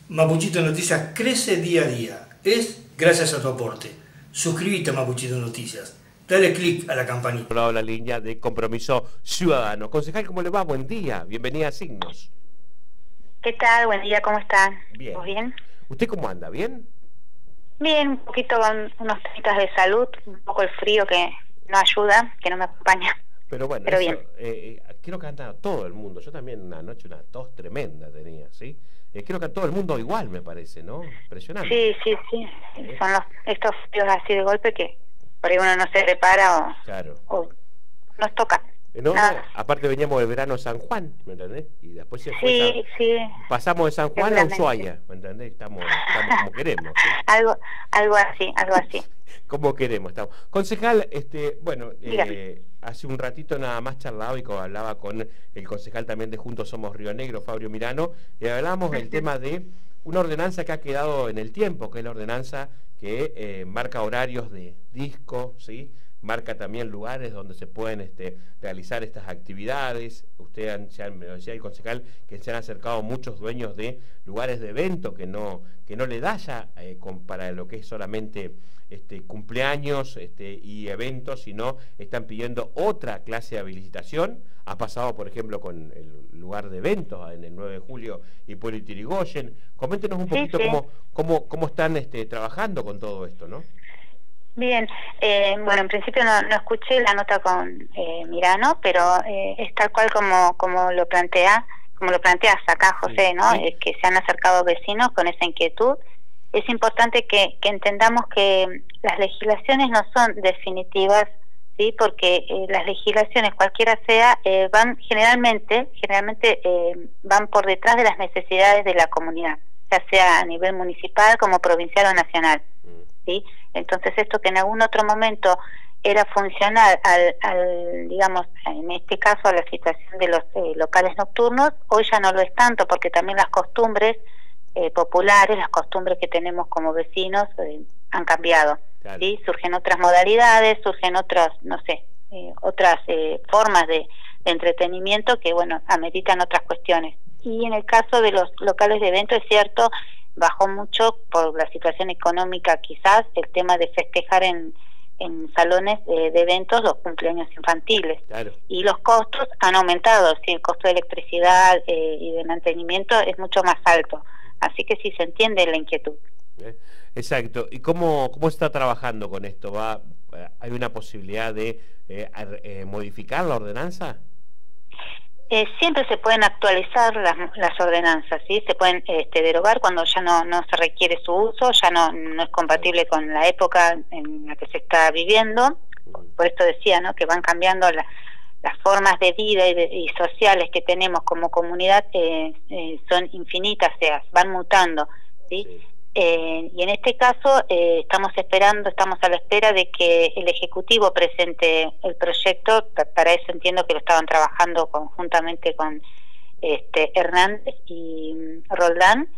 Mapuchito Noticias crece día a día. Es gracias a tu aporte. Suscríbete a Mapuchito Noticias. Dale clic a la campanita. La línea de Compromiso Ciudadano. Concejal, ¿cómo le va? Buen día. Bienvenida a Signos. ¿Qué tal? Buen día, ¿cómo están? Bien. ¿Todo bien? ¿Usted cómo anda? ¿Bien? Bien, un poquito con unos temitas de salud, un poco el frío que no ayuda, que no me acompaña. Pero bueno, Pero eso, bien. creo que anda todo el mundo. Yo también una noche una tos tremenda tenía, ¿sí? Creo que a todo el mundo igual, me parece, ¿no? Impresionante. Sí. Son estos fríos así de golpe que por ahí uno no se prepara Claro. o nos toca. No, aparte veníamos del verano a San Juan, ¿me entendés? Y después se fue Sí. pasamos de San Juan a Ushuaia, ¿me entendés? Estamos como queremos, ¿sí? algo así. Como queremos, estamos. Concejal, bueno, Dígame. hace un ratito nada más charlaba y hablaba con el concejal también de Juntos Somos Río Negro, Fabio Mirano, y hablábamos del tema de una ordenanza que ha quedado en el tiempo, que es la ordenanza que marca horarios de disco, ¿sí? Marca también lugares donde se pueden realizar estas actividades. Me decía el concejal que se han acercado muchos dueños de lugares de evento que no le da ya para lo que es solamente cumpleaños y eventos, sino están pidiendo otra clase de habilitación. Ha pasado, por ejemplo, con el lugar de eventos en el 9 de julio, Hipólito Yrigoyen. Coméntenos un poquito Sí. cómo están trabajando con todo esto, ¿no? Bien, bueno, en principio no escuché la nota con Mirano, pero es tal cual como lo planteas acá, José, ¿no? Sí. Es que se han acercado vecinos con esa inquietud. Es importante que entendamos que las legislaciones no son definitivas, ¿sí? Porque las legislaciones, cualquiera sea, van generalmente van por detrás de las necesidades de la comunidad, ya sea a nivel municipal como provincial o nacional, ¿sí? Entonces esto que en algún otro momento era funcional al digamos, en este caso a la situación de los locales nocturnos, hoy ya no lo es tanto, porque también las costumbres populares, las costumbres que tenemos como vecinos han cambiado, Claro. ¿sí? Surgen otras modalidades, surgen otras, no sé, otras formas de entretenimiento que, bueno, ameritan otras cuestiones. Y en el caso de los locales de evento, es cierto, bajó mucho por la situación económica, quizás el tema de festejar en salones de eventos los cumpleaños infantiles. Claro. Y los costos han aumentado, ¿sí? El costo de electricidad y de mantenimiento es mucho más alto, así que sí se entiende la inquietud. Exacto. ¿Y cómo está trabajando con esto? ¿Hay una posibilidad de modificar la ordenanza? Siempre se pueden actualizar las ordenanzas, ¿sí? Se pueden derogar cuando ya no se requiere su uso, ya no es compatible con la época en la que se está viviendo. Por esto decía, ¿no?, que van cambiando las formas de vida y sociales que tenemos como comunidad, son infinitas, van mutando, ¿sí? Sí. Y en este caso estamos a la espera de que el Ejecutivo presente el proyecto. Para eso entiendo que lo estaban trabajando conjuntamente con Hernández y Roldán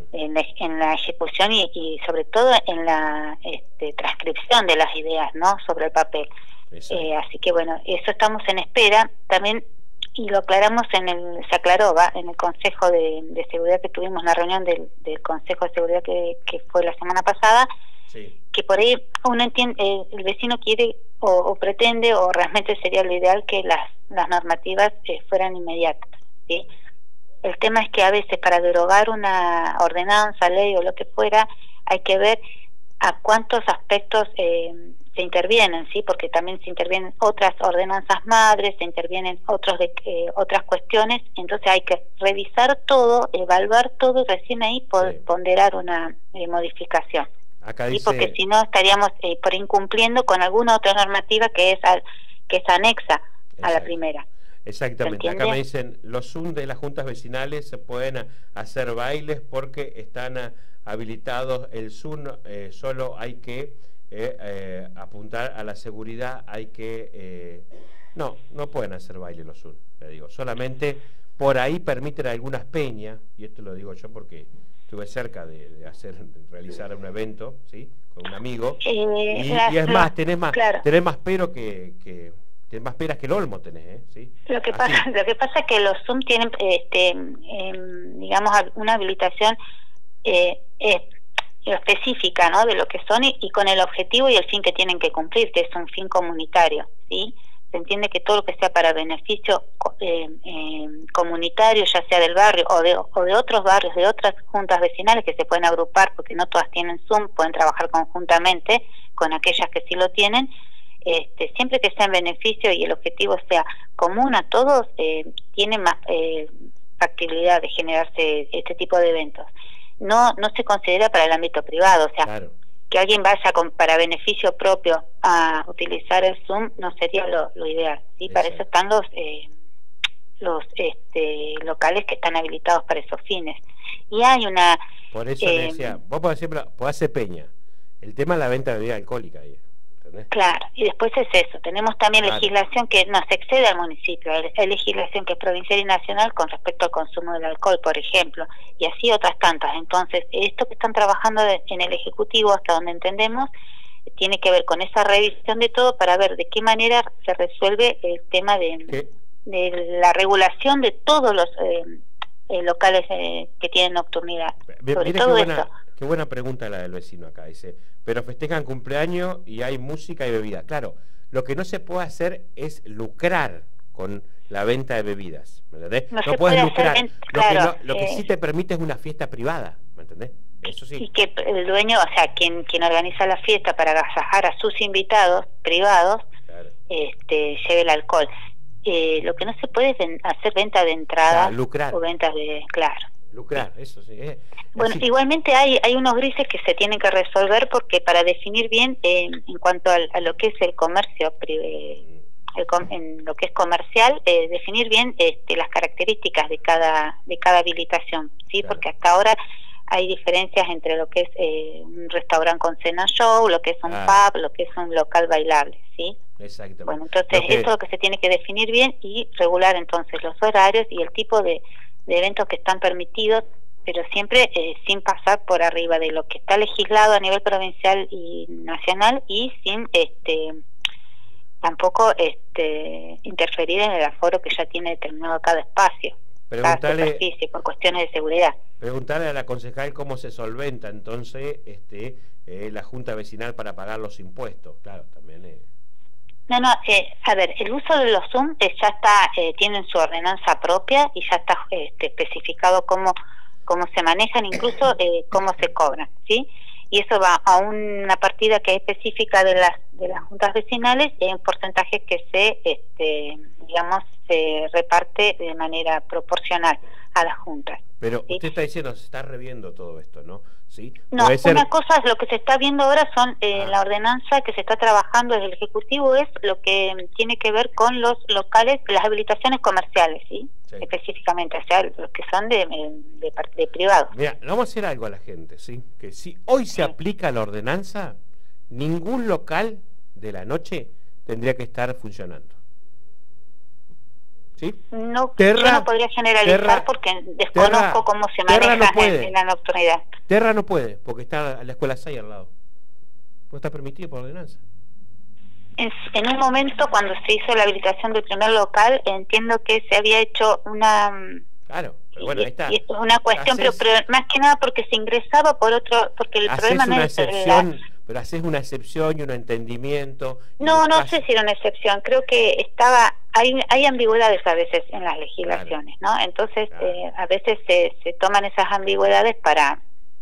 en la ejecución y sobre todo en la transcripción de las ideas, ¿no?, sobre el papel. Así que bueno, eso estamos en espera también. Y lo aclaramos se aclaró en el Consejo de Seguridad que tuvimos, la reunión del Consejo de Seguridad que fue la semana pasada, Sí. que por ahí uno entiende, el vecino quiere o pretende, o realmente sería lo ideal que las normativas fueran inmediatas, ¿sí? El tema es que a veces para derogar una ordenanza, ley o lo que fuera, hay que ver a cuántos aspectos se intervienen, ¿sí? Porque también se intervienen otras ordenanzas madres, se intervienen otras cuestiones, entonces hay que revisar todo, evaluar todo y recién ahí ponderar una modificación. Acá ¿Sí? dice... Porque si no estaríamos por incumpliendo con alguna otra normativa que es anexa a la primera. Exactamente, acá me dicen, los Zoom de las juntas vecinales se pueden hacer bailes porque están habilitados. El Zoom solo hay que apuntar a la seguridad, hay que... no pueden hacer baile los Zoom, le digo, solamente por ahí permiten algunas peñas, y esto lo digo yo porque estuve cerca de realizar un evento, ¿sí?, con un amigo, y es más, tenés más pero que Tienes más peras que el olmo tenés, ¿sí? Lo que pasa es que los Zoom tienen, digamos, una habilitación específica, ¿no?, de lo que son y con el objetivo y el fin que tienen que cumplir, que es un fin comunitario, ¿sí? Se entiende que todo lo que sea para beneficio comunitario, ya sea del barrio o de otros barrios, de otras juntas vecinales que se pueden agrupar, porque no todas tienen Zoom, pueden trabajar conjuntamente con aquellas que sí lo tienen, siempre que sea en beneficio y el objetivo sea común a todos, tiene más factibilidad de generarse este tipo de eventos. No se considera para el ámbito privado, o sea, claro, que alguien vaya para beneficio propio a utilizar el Zoom no sería lo ideal, ¿sí? Para eso están los locales que están habilitados para esos fines. Y hay una... Por eso le decía, vos podés hacer peña, el tema es la venta de bebida alcohólica ahí. Claro, y después es eso, tenemos también legislación que nos excede al municipio, hay legislación que es provincial y nacional con respecto al consumo del alcohol, por ejemplo, y así otras tantas. Entonces, esto que están trabajando en el Ejecutivo, hasta donde entendemos, tiene que ver con esa revisión de todo para ver de qué manera se resuelve el tema de la regulación de todos los locales que tienen nocturnidad. Sobre todo esto. Qué buena pregunta la del vecino acá, dice, pero festejan cumpleaños y hay música y bebida. Claro, lo que no se puede hacer es lucrar con la venta de bebidas, ¿me entendés? No puedes lucrar, lo que sí te permite es una fiesta privada, ¿me entendés? Eso sí. Y que el dueño, o sea, quien organiza la fiesta para agasajar a sus invitados privados, claro, lleve el alcohol. Lo que no se puede es hacer venta de entrada, lucrar, o ventas de... Claro. Lucrar, eso sí. Bueno, igualmente hay unos grises que se tienen que resolver porque para definir bien en cuanto a lo que es el comercio, en lo que es comercial, definir bien las características de cada habilitación, ¿sí? Claro. Porque hasta ahora hay diferencias entre lo que es un restaurante con cena show, lo que es un pub, lo que es un local bailable, ¿sí? Exactamente. Bueno, entonces eso es lo que se tiene que definir bien y regular entonces los horarios y el tipo de eventos que están permitidos, pero siempre sin pasar por arriba de lo que está legislado a nivel provincial y nacional y sin tampoco interferir en el aforo que ya tiene determinado cada espacio, cada superficie, por cuestiones de seguridad. Preguntarle a la concejal cómo se solventa entonces la junta vecinal para pagar los impuestos, claro, también a ver, el uso de los Zoom ya está, tienen su ordenanza propia y ya está especificado cómo se manejan, incluso cómo se cobran, ¿sí? Y eso va a una partida que es específica de las juntas vecinales y hay un porcentaje que se reparte de manera proporcional a las juntas. Pero ¿sí? Usted está diciendo, se está reviendo todo esto, ¿no? ¿Sí? No, una cosa es lo que se está viendo ahora son la ordenanza que se está trabajando desde el Ejecutivo es lo que tiene que ver con los locales, las habilitaciones comerciales, ¿sí? Sí. Específicamente, o sea, los que son de privado. Mira, vamos a hacer algo a la gente, ¿sí? Que si hoy se aplica la ordenanza, ningún local de la noche tendría que estar funcionando. ¿Sí? No, yo no podría generalizar porque desconozco cómo se maneja en la nocturnidad. Terra no puede, porque está la escuela 6 al lado. No está permitido por ordenanza. En un momento, cuando se hizo la habilitación del primer local, entiendo que se había hecho una... Claro, pero bueno, ahí está. Y esto es una cuestión, pero más que nada porque se ingresaba por otro... Porque el problema no es... Pero haces una excepción y un entendimiento. No sé si era una excepción. Creo que hay ambigüedades a veces en las legislaciones, claro, ¿no? Entonces, claro, a veces se toman esas ambigüedades para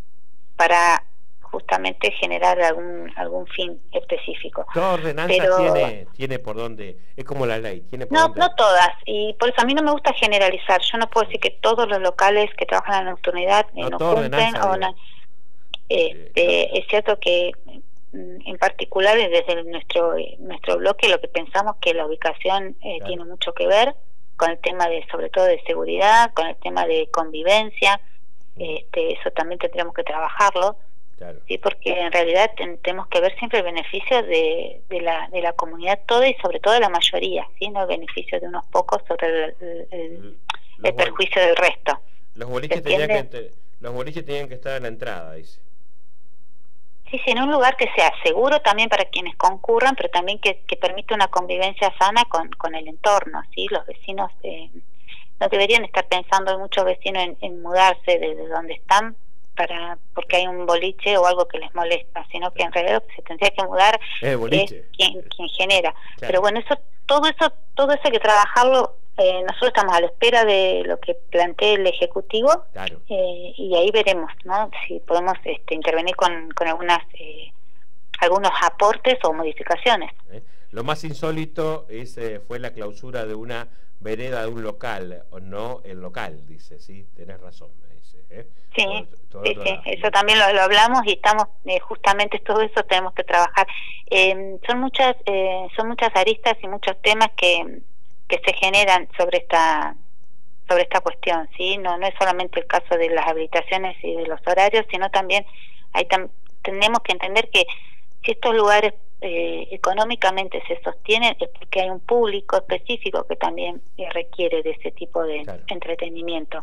justamente generar algún fin específico. Toda ordenanza tiene por dónde, es como la ley, tiene por dónde. No todas, y por eso a mí no me gusta generalizar. Yo no puedo decir que todos los locales que trabajan en la nocturnidad no cumplen o no. Es cierto que en particular desde nuestro bloque lo que pensamos que la ubicación claro, tiene mucho que ver con el tema sobre todo de seguridad, con el tema de convivencia, eso también tendremos que trabajarlo, claro, sí, porque en realidad tenemos que ver siempre el beneficio de la comunidad toda y sobre todo de la mayoría, ¿sí? No el beneficio de unos pocos sobre el perjuicio del resto. Los boliches tenían que estar en la entrada, dice. Sí, en un lugar que sea seguro también para quienes concurran, pero también que permita una convivencia sana con el entorno, ¿sí? Los vecinos no deberían estar pensando, hay muchos vecinos en mudarse desde donde están porque hay un boliche o algo que les molesta, sino que en realidad lo que se tendría que mudar es quien genera. Claro. Pero bueno, todo eso hay que trabajarlo. Nosotros estamos a la espera de lo que plantee el Ejecutivo. Claro. Y ahí veremos, ¿no?, si podemos intervenir con algunos aportes o modificaciones. Lo más insólito fue la clausura de una vereda de un local, o no el local, dice, sí, tenés razón, me dice. Sí, sí, eso también lo hablamos y estamos, justamente todo eso tenemos que trabajar. Son muchas aristas y muchos temas que se generan sobre esta cuestión, ¿sí? No es solamente el caso de las habilitaciones y de los horarios, sino también tenemos que entender que si estos lugares económicamente se sostienen es porque hay un público específico que también requiere de ese tipo de entretenimiento.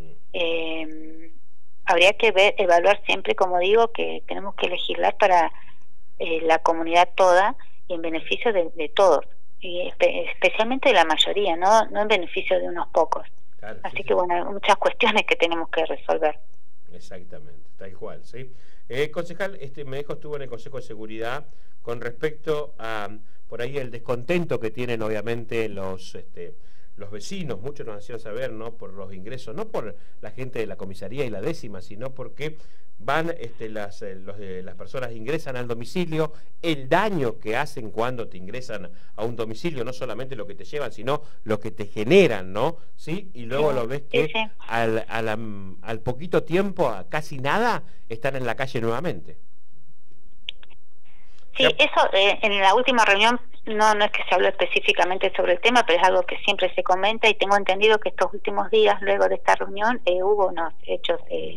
Habría que evaluar siempre, como digo, que tenemos que legislar para la comunidad toda y en beneficio de todos, y especialmente de la mayoría, no en beneficio de unos pocos. Claro, así que bueno, hay muchas cuestiones que tenemos que resolver. Exactamente, tal cual, ¿sí? Concejal, me dijo, estuvo en el Consejo de Seguridad con respecto a, por ahí, el descontento que tienen obviamente los vecinos. Muchos nos hacían saber, ¿no?, por los ingresos, no por la gente de la comisaría y la 10ª, sino porque van las personas ingresan al domicilio, el daño que hacen cuando te ingresan a un domicilio, no solamente lo que te llevan, sino lo que te generan, ¿no? ¿Sí? Y luego lo ves que al poquito tiempo, a casi nada, están en la calle nuevamente. Sí, eso en la última reunión no es que se habló específicamente sobre el tema, pero es algo que siempre se comenta, y tengo entendido que estos últimos días, luego de esta reunión, hubo unos hechos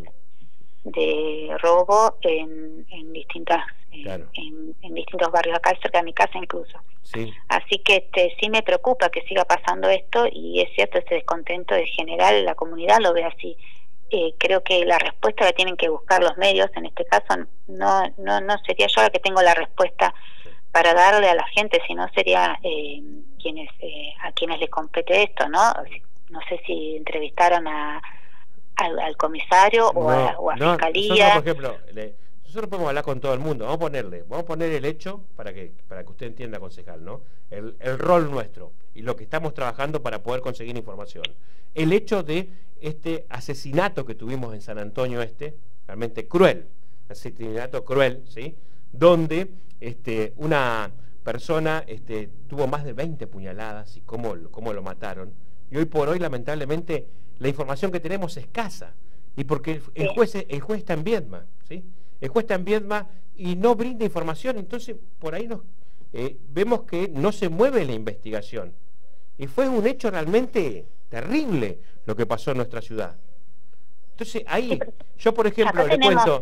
de robo en distintos barrios, acá cerca de mi casa incluso. Sí. Así que sí me preocupa que siga pasando esto, y es cierto, ese descontento de general, la comunidad lo ve así. Creo que la respuesta la tienen que buscar los medios. En este caso no sería yo la que tengo la respuesta para darle a la gente, sino sería a quienes les compete esto, ¿no sé si entrevistaron al comisario o a fiscalía. Nosotros, por ejemplo, nosotros podemos hablar con todo el mundo. Vamos a poner el hecho para que usted entienda, concejal, ¿no? El rol nuestro y lo que estamos trabajando para poder conseguir información. El hecho de este asesinato que tuvimos en San Antonio realmente cruel, asesinato cruel, ¿sí? Donde una persona tuvo más de 20 puñaladas, y cómo lo mataron. Y hoy por hoy, lamentablemente, la información que tenemos es escasa, y porque el juez está en Viedma, ¿sí? El juez está en Viedma y no brinda información. Entonces por ahí vemos que no se mueve la investigación, y fue un hecho realmente terrible lo que pasó en nuestra ciudad. Entonces ahí, yo por ejemplo le cuento,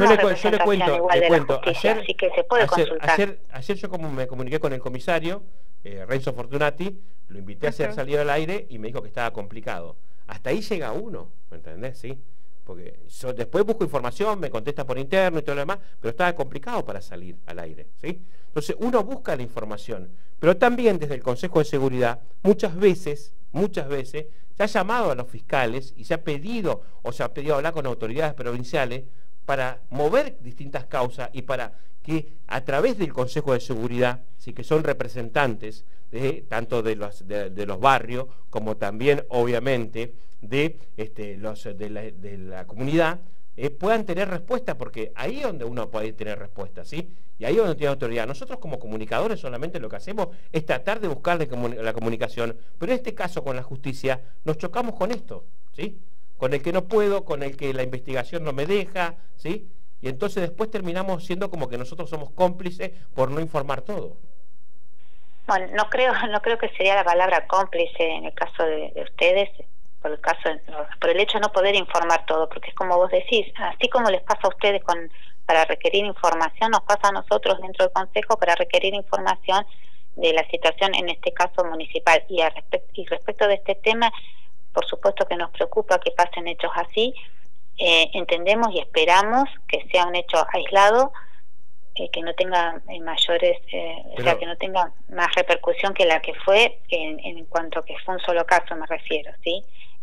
ayer, así que se puede consultar. Ayer yo me comuniqué con el comisario Renzo Fortunati, lo invité a hacer salir al aire y me dijo que estaba complicado. Hasta ahí llega uno, ¿me entendés? ¿Sí? Porque después busco información, me contesta por interno y todo lo demás, pero estaba complicado para salir al aire, ¿sí? Entonces uno busca la información, pero también desde el Consejo de Seguridad muchas veces se ha llamado a los fiscales y se ha pedido hablar con autoridades provinciales para mover distintas causas, y para que a través del Consejo de Seguridad, sí, que son representantes tanto de los barrios como también obviamente de la comunidad, puedan tener respuesta, porque ahí es donde uno puede tener respuesta, ¿sí? Y ahí es donde tiene autoridad. Nosotros como comunicadores solamente lo que hacemos es tratar de buscar la comunicación, pero en este caso con la justicia nos chocamos con esto, ¿sí? Con el que no puedo, con el que la investigación no me deja, ¿sí? Y entonces después terminamos siendo como que nosotros somos cómplices por no informar todo. Bueno, no creo que sería la palabra cómplice en el caso de ustedes, por el hecho de no poder informar todo, porque es como vos decís, así como les pasa a ustedes para requerir información, nos pasa a nosotros dentro del Consejo para requerir información de la situación, en este caso municipal. Y respecto de este tema, por supuesto que nos preocupa que pasen hechos así. Entendemos y esperamos que sea un hecho aislado, que no tenga mayores, o sea, que no tenga más repercusión que la que fue en cuanto a que fue un solo caso, me refiero, ¿sí?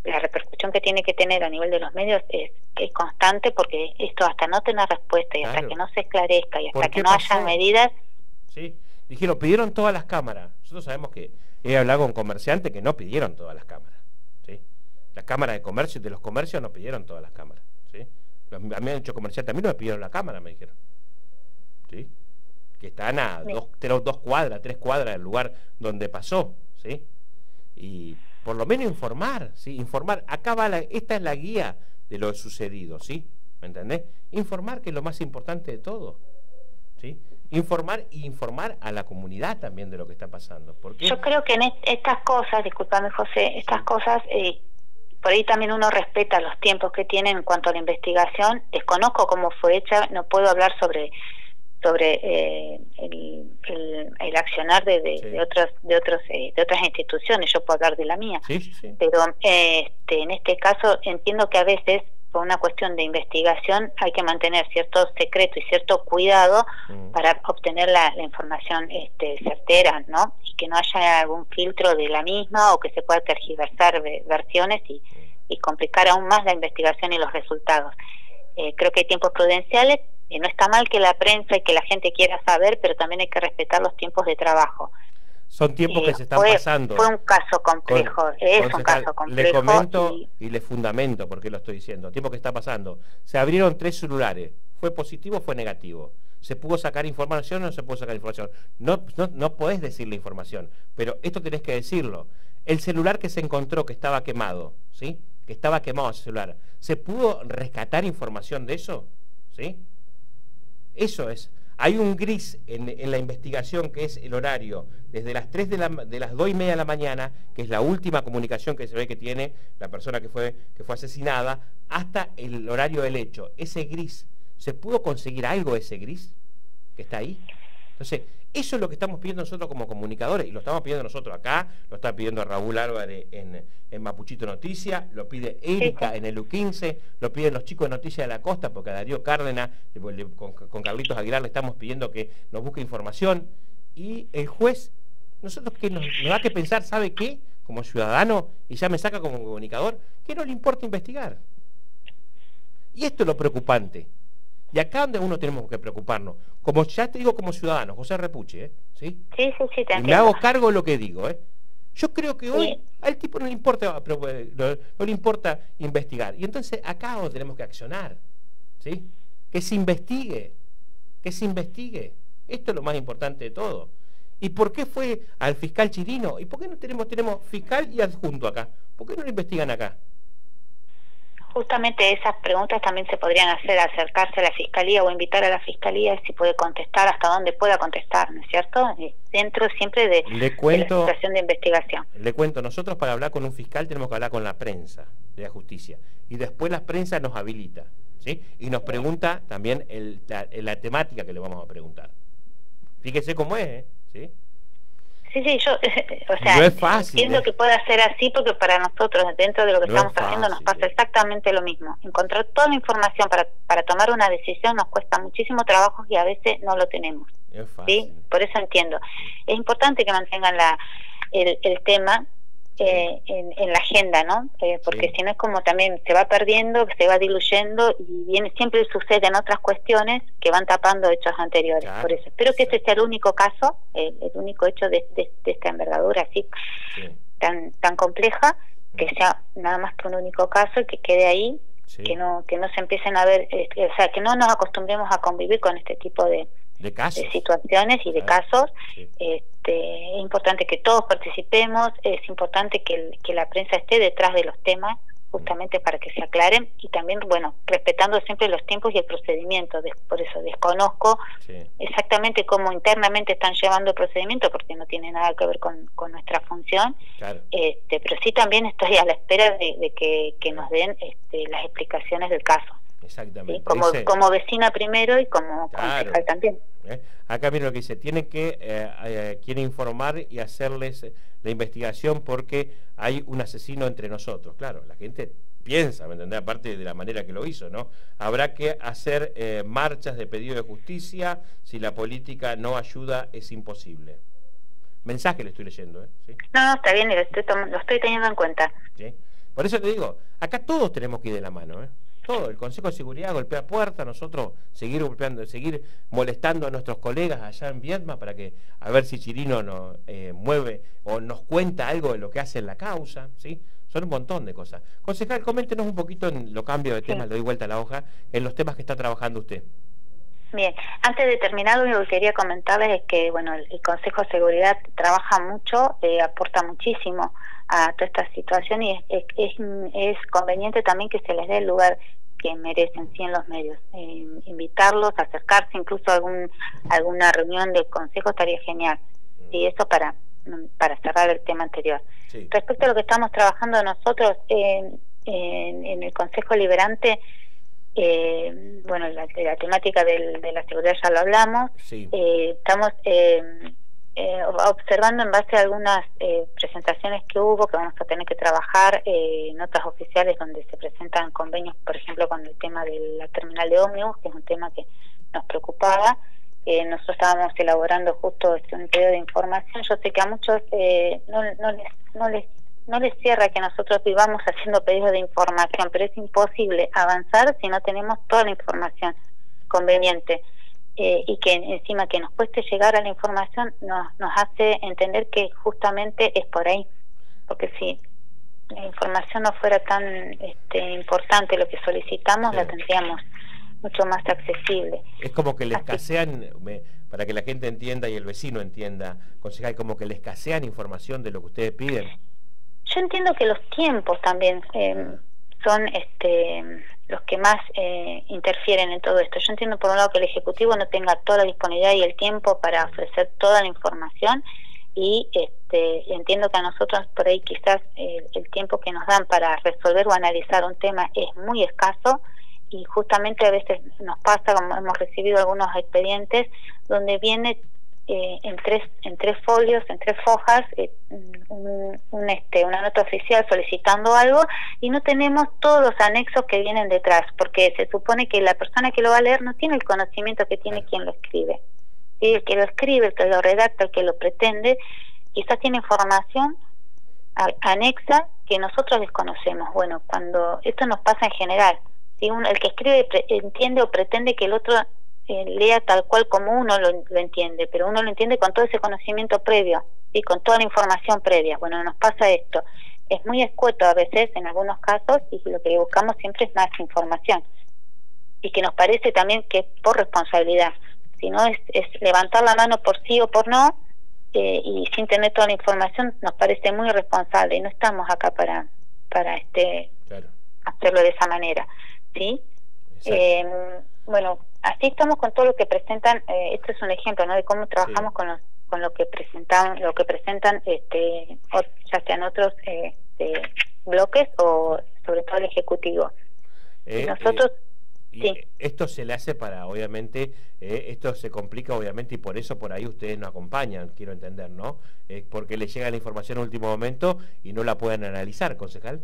la repercusión que tiene que tener a nivel de los medios es constante, porque esto hasta no tener respuesta y hasta que no se esclarezca y hasta que no haya medidas. Sí, dijeron, pidieron todas las cámaras. Nosotros sabemos que he hablado con comerciantes que no pidieron todas las cámaras, ¿sí? Las cámaras de comercio, de los comercios no pidieron todas las cámaras, ¿sí? A mí me han dicho comerciantes, a mí no me pidieron la cámara, me dijeron, ¿sí? Que están a 2 cuadras, 3 cuadras del lugar donde pasó, ¿sí? Y por lo menos informar, ¿sí? Informar, acá va esta es la guía de lo sucedido, ¿sí? ¿Me entendés? Informar, que es lo más importante de todo, ¿sí? Informar y informar a la comunidad también de lo que está pasando. Porque yo creo que en estas cosas, disculpame José, estas cosas, por ahí también uno respeta los tiempos que tienen en cuanto a la investigación. Desconozco cómo fue hecha, no puedo hablar sobre el accionar de otras instituciones. Yo puedo hablar de la mía, pero en este caso entiendo que a veces por una cuestión de investigación hay que mantener cierto secreto y cierto cuidado para obtener la información certera, ¿no? Y que no haya algún filtro de la misma, o que se pueda tergiversar versiones y complicar aún más la investigación y los resultados. Creo que hay tiempos prudenciales. No está mal que la prensa y que la gente quiera saber, pero también hay que respetar los tiempos de trabajo. Son tiempos que se están pasando. Fue un caso complejo, es un caso complejo. Le comento y le fundamento por qué lo estoy diciendo. Tiempo que está pasando. Se abrieron 3 celulares. ¿Fue positivo o fue negativo? ¿Se pudo sacar información o no se pudo sacar información? No podés decir la información, pero esto tenés que decirlo. El celular que se encontró que estaba quemado, ¿sí? Que estaba quemado ese celular. ¿Se pudo rescatar información de eso? ¿Sí? Eso es. Hay un gris en la investigación, que es el horario, desde las 2:30 de la mañana, que es la última comunicación que se ve que tiene la persona que fue asesinada, hasta el horario del hecho. Ese gris, ¿se pudo conseguir algo de ese gris que está ahí? Entonces, eso es lo que estamos pidiendo nosotros como comunicadores, y lo estamos pidiendo nosotros acá, lo está pidiendo Raúl Álvarez en Mapuchito Noticias, lo pide Erika en el U15, lo piden los chicos de Noticias de la Costa, porque a Darío Cárdenas, con Carlitos Aguilar, le estamos pidiendo que nos busque información, y el juez, nosotros que nos da que pensar, ¿sabe qué? Como ciudadano, y ya me saca como comunicador, que no le importa investigar. Y esto es lo preocupante. Y acá donde uno tenemos que preocuparnos, como ya te digo como ciudadano, José Repuche, ¿sí? Sí, te me hago cargo de lo que digo, Yo creo que hoy al tipo no le importa, no le importa investigar. Y entonces acá donde tenemos que accionar, ¿sí? Que se investigue, Esto es lo más importante de todo. ¿Y por qué fue al fiscal Chirino? ¿Y por qué no tenemos fiscal y adjunto acá? ¿Por qué no lo investigan acá? Justamente esas preguntas también se podrían hacer, acercarse a la Fiscalía o invitar a la Fiscalía si puede contestar, hasta donde pueda contestar, ¿no es cierto? Dentro siempre de la situación de investigación. Le cuento, nosotros para hablar con un fiscal tenemos que hablar con la prensa de la justicia, y después la prensa nos habilita, ¿sí? Y nos pregunta también la temática que le vamos a preguntar. Fíjese cómo es, ¿sí? Sí, yo, o sea, no es fácil, entiendo que pueda ser así, porque para nosotros, dentro de lo que estamos haciendo, nos pasa exactamente lo mismo. Encontrar toda la información para tomar una decisión nos cuesta muchísimo trabajo, y a veces no lo tenemos. Es fácil. ¿Sí? Por eso entiendo. Es importante que mantengan el tema en la agenda, ¿no? Porque si no es como también se va perdiendo, se va diluyendo, y siempre suceden otras cuestiones que van tapando hechos anteriores. Por eso espero que este sea el único caso, el único hecho de esta envergadura así tan compleja, que sea nada más que un único caso y que quede ahí, que no se empiecen a ver, o sea, que no nos acostumbremos a convivir con este tipo de situaciones y de casos. Es importante que todos participemos, es importante que la prensa esté detrás de los temas, justamente para que se aclaren, y también, bueno, respetando siempre los tiempos y el procedimiento. Por eso desconozco exactamente cómo internamente están llevando el procedimiento, porque no tiene nada que ver con nuestra función, pero sí también estoy a la espera de que nos den las explicaciones del caso. Exactamente. ¿Sí? Como vecina primero y como concejal también. Acá mira lo que dice, quiere informar y hacerles la investigación porque hay un asesino entre nosotros. Claro, la gente piensa, ¿me entendés? Aparte de la manera que lo hizo, ¿no? Habrá que hacer marchas de pedido de justicia, si la política no ayuda es imposible. Mensaje le estoy leyendo, ¿sí? No, está bien, lo estoy teniendo en cuenta. ¿Sí? Por eso te digo, acá todos tenemos que ir de la mano, ¿eh? Todo, el Consejo de Seguridad golpea puerta, nosotros seguir golpeando, seguir molestando a nuestros colegas allá en Viedma para que a ver si Chirino nos mueve o nos cuenta algo de lo que hace en la causa, ¿sí? Son un montón de cosas. Concejal, coméntenos un poquito, en lo cambio de tema, le doy vuelta a la hoja, en los temas que está trabajando usted. Bien, antes de terminar, lo único que quería comentarles es que bueno, el Consejo de Seguridad trabaja mucho, aporta muchísimo a toda esta situación y es conveniente también que se les dé el lugar que merecen, sí, en los medios. Invitarlos, acercarse, incluso a alguna reunión del Consejo estaría genial. Y eso para cerrar el tema anterior. Sí. Respecto a lo que estamos trabajando nosotros en el Consejo Liberante, bueno, la temática de la seguridad ya lo hablamos. Sí. Estamos observando en base a algunas presentaciones que hubo, que vamos a tener que trabajar, notas oficiales donde se presentan convenios, por ejemplo, con el tema de la terminal de ómnibus, que es un tema que nos preocupaba. Nosotros estábamos elaborando justo un pedido de información. Yo sé que a muchos no les cierra que nosotros vivamos haciendo pedidos de información, pero es imposible avanzar si no tenemos toda la información conveniente. Y que encima que nos cueste llegar a la información nos hace entender que justamente es por ahí, porque si la información no fuera tan importante lo que solicitamos, sí, la tendríamos mucho más accesible. Es como que le escasean, para que la gente entienda y el vecino entienda, concejal, como que le escasean información de lo que ustedes piden. Yo entiendo que los tiempos también son los que más interfieren en todo esto. Yo entiendo por un lado que el Ejecutivo no tenga toda la disponibilidad y el tiempo para ofrecer toda la información y entiendo que a nosotros por ahí quizás el tiempo que nos dan para resolver o analizar un tema es muy escaso y justamente a veces nos pasa, como hemos recibido algunos expedientes donde viene en tres folios, en 3 fojas, una nota oficial solicitando algo y no tenemos todos los anexos que vienen detrás, porque se supone que la persona que lo va a leer no tiene el conocimiento que tiene quien lo escribe. ¿Sí? El que lo escribe, el que lo redacta, el que lo pretende, quizás tiene información anexa que nosotros desconocemos. Bueno, cuando esto nos pasa en general, ¿sí? El que escribe entiende o pretende que el otro lea tal cual como uno lo entiende, pero uno lo entiende con todo ese conocimiento previo y con toda la información previa. Bueno, nos pasa esto, es muy escueto a veces en algunos casos y lo que buscamos siempre es más información y que nos parece también que es por responsabilidad, si no es levantar la mano por sí o por no y sin tener toda la información nos parece muy irresponsable y no estamos acá para claro, hacerlo de esa manera, ¿sí? Bueno, así estamos con todo lo que presentan. Este es un ejemplo, ¿no?, de cómo trabajamos, sí, con lo que presentan ya sean otros bloques o sobre todo el Ejecutivo. Nosotros sí. Esto se le hace para, obviamente, esto se complica obviamente y por eso por ahí ustedes no acompañan, quiero entender, ¿no? Porque les llega la información en último momento y no la pueden analizar, concejal.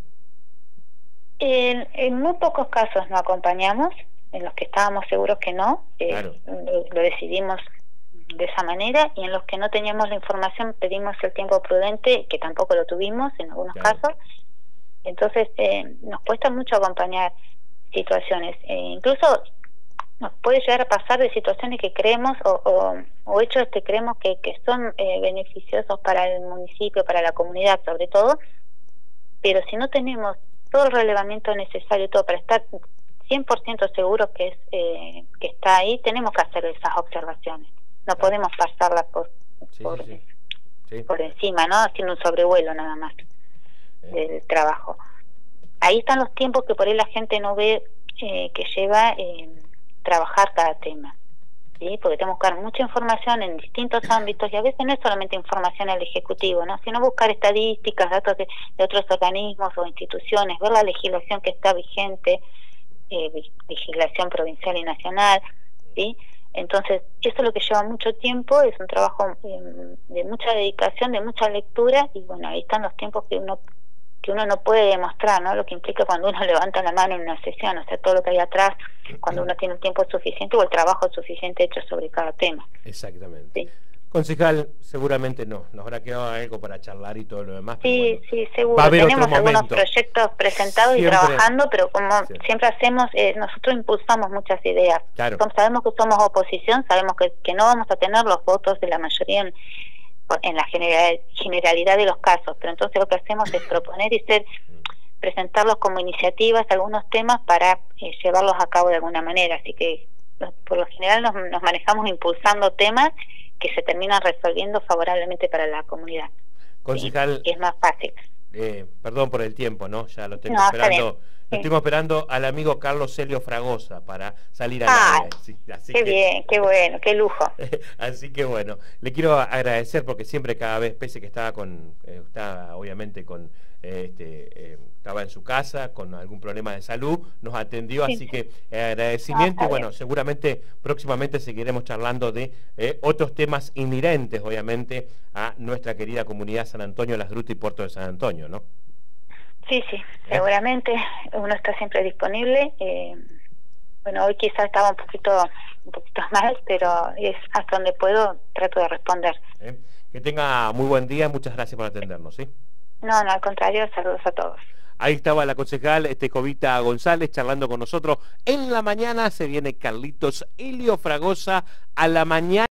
En muy pocos casos no acompañamos, en los que estábamos seguros que no, claro, lo decidimos de esa manera, y en los que no teníamos la información pedimos el tiempo prudente, que tampoco lo tuvimos en algunos, claro, casos. Entonces nos cuesta mucho acompañar situaciones, incluso nos puede llegar a pasar de situaciones que creemos o hechos que creemos que son beneficiosos para el municipio, para la comunidad sobre todo, pero si no tenemos todo el relevamiento necesario, todo para estar 100% seguros que está ahí, tenemos que hacer esas observaciones. No, claro, podemos pasarlas por encima, ¿no? Haciendo un sobrevuelo nada más del trabajo. Ahí están los tiempos que por ahí la gente no ve que lleva trabajar cada tema, ¿sí? Porque tenemos que buscar mucha información en distintos ámbitos y a veces no es solamente información al Ejecutivo, ¿no?, sino buscar estadísticas, datos de otros organismos o instituciones, ver la legislación que está vigente, legislación provincial y nacional, ¿sí? Entonces eso es lo que lleva mucho tiempo, es un trabajo de mucha dedicación, de mucha lectura, y bueno, ahí están los tiempos que uno no puede demostrar, ¿no?, lo que implica cuando uno levanta la mano en una sesión, o sea, todo lo que hay atrás, cuando uno tiene el tiempo suficiente o el trabajo suficiente hecho sobre cada tema. Exactamente. ¿Sí? Concejal, seguramente no, nos habrá quedado algo para charlar y todo lo demás. Sí, bueno, sí, seguro. Va a haber Tenemos otro algunos momento. proyectos presentados Siempre, y trabajando, pero como sí, siempre hacemos, nosotros impulsamos muchas ideas. claro. Sabemos que somos oposición, sabemos que no vamos a tener los votos de la mayoría en la generalidad de los casos, pero entonces lo que hacemos es proponer y presentarlos como iniciativas, algunos temas para llevarlos a cabo de alguna manera. Así que por lo general nos manejamos impulsando temas que se terminan resolviendo favorablemente para la comunidad. Concejal, y es más fácil. Perdón por el tiempo, ¿no? Ya lo tengo esperando. Lo estuvimos esperando al amigo Carlos Celio Fragosa para salir al aire. Sí, qué bien, qué bueno, qué lujo. Así que bueno, le quiero agradecer porque siempre cada vez, pese que estaba obviamente con estaba en su casa con algún problema de salud, nos atendió, sí. Así que agradecimiento y bueno, seguramente próximamente seguiremos charlando de otros temas inherentes, obviamente, a nuestra querida comunidad San Antonio, Las Grutas y Puerto de San Antonio, ¿no? Sí, seguramente uno está siempre disponible. Bueno, hoy quizás estaba un poquito mal, pero es hasta donde puedo, trato de responder. Que tenga muy buen día, muchas gracias por atendernos, ¿sí? No, al contrario, saludos a todos. Ahí estaba la concejal Jovita González charlando con nosotros. En la mañana se viene Carlitos Helio Fragosa a la mañana.